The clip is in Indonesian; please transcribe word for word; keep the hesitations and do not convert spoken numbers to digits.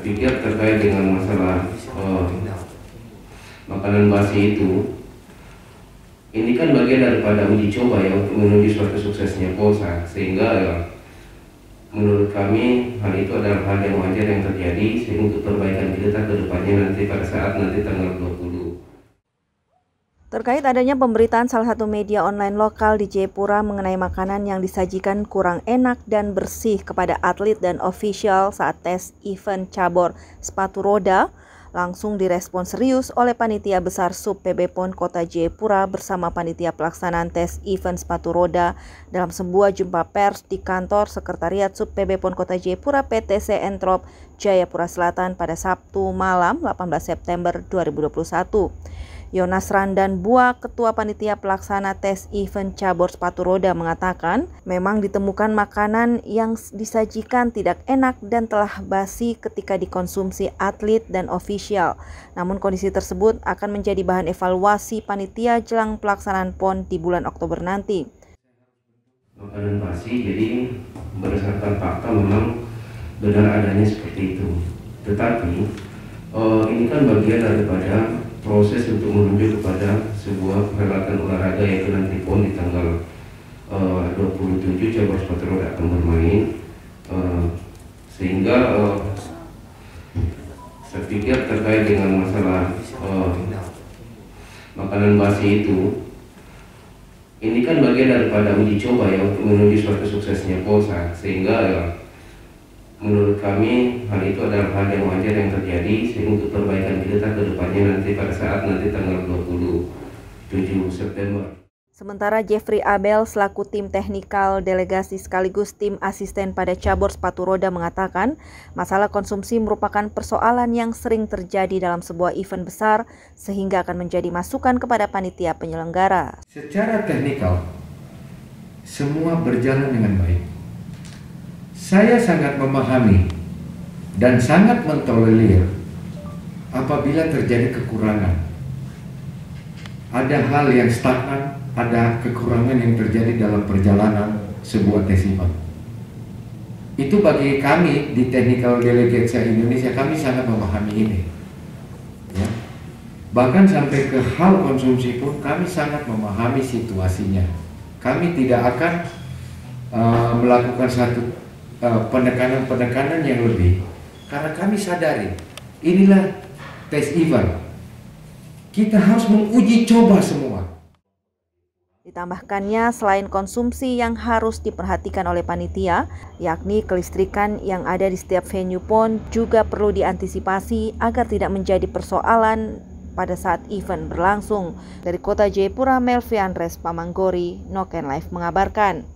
pikir terkait dengan masalah uh, makanan basi itu, ini kan bagian daripada uji coba ya untuk menuju suatu suksesnya Polsa, sehingga ya, menurut kami hal itu adalah hal yang wajar yang terjadi, sehingga untuk perbaikan kita ke depannya nanti pada saat nanti tanggal dua puluh. Terkait adanya pemberitaan salah satu media online lokal di Jayapura mengenai makanan yang disajikan kurang enak dan bersih kepada atlet dan ofisial saat tes event cabur sepatu roda, langsung direspon serius oleh Panitia Besar Sub P B P O N Kota Jayapura bersama Panitia Pelaksanaan Tes Event Sepatu Roda dalam sebuah jumpa pers di kantor Sekretariat Sub P B P O N Kota Jayapura P T C Entrop Jayapura Selatan pada Sabtu malam delapan belas September dua ribu dua puluh satu. Yonas Randan Bua, Ketua Panitia Pelaksana Tes Event Cabur Sepatu Roda mengatakan, memang ditemukan makanan yang disajikan tidak enak dan telah basi ketika dikonsumsi atlet dan ofisial. Namun kondisi tersebut akan menjadi bahan evaluasi panitia jelang pelaksanaan P O N di bulan Oktober nanti. Makanan basi, jadi berdasarkan fakta memang benar adanya seperti itu. Tetapi uh, ini kan bagian daripada proses untuk menuju kepada sebuah perhelatan olahraga, yaitu nanti P O N di tanggal uh, dua puluh tujuh cabur sepatu roda akan bermain, uh, sehingga uh, saya pikir terkait dengan masalah uh, makanan basi itu, ini kan bagian daripada uji coba ya untuk menuju suatu suksesnya Polsa, sehingga ya, menurut kami hal itu adalah hal yang wajar yang terjadi, sehingga untuk perbaikan kita ke depannya nanti pada saat nanti tanggal dua puluh tujuh September. Sementara Jeffrey Abel selaku tim teknikal delegasi sekaligus tim asisten pada cabur sepatu roda mengatakan, masalah konsumsi merupakan persoalan yang sering terjadi dalam sebuah event besar sehingga akan menjadi masukan kepada panitia penyelenggara. Secara teknikal semua berjalan dengan baik. Saya sangat memahami dan sangat mentolerir apabila terjadi kekurangan. Ada hal yang stagnan, ada kekurangan yang terjadi dalam perjalanan sebuah tes event. Itu bagi kami di Technical Delegate Indonesia, kami sangat memahami ini. Ya. Bahkan sampai ke hal konsumsi pun kami sangat memahami situasinya. Kami tidak akan uh, melakukan satu penekanan-penekanan yang lebih, karena kami sadari inilah tes event, kita harus menguji coba semua. Ditambahkannya, selain konsumsi yang harus diperhatikan oleh panitia, yakni kelistrikan yang ada di setiap venue P O N juga perlu diantisipasi agar tidak menjadi persoalan pada saat event berlangsung. Dari Kota Jayapura, Melvi Andres Pamanggori, Noken Live mengabarkan.